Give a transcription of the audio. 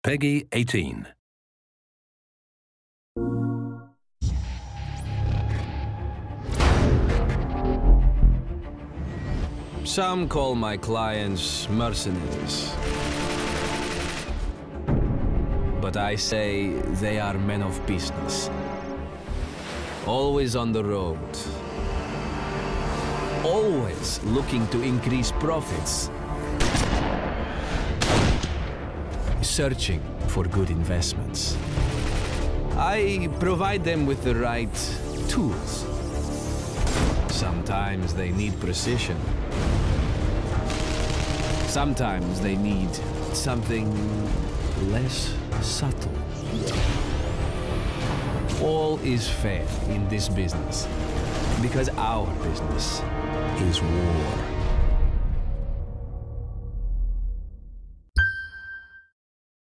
Peggy 18. Some call my clients mercenaries. But I say they are men of business. Always on the road. Always looking to increase profits. Searching for good investments. I provide them with the right tools. Sometimes they need precision. Sometimes they need something less subtle. All is fair in this business, because our business is war.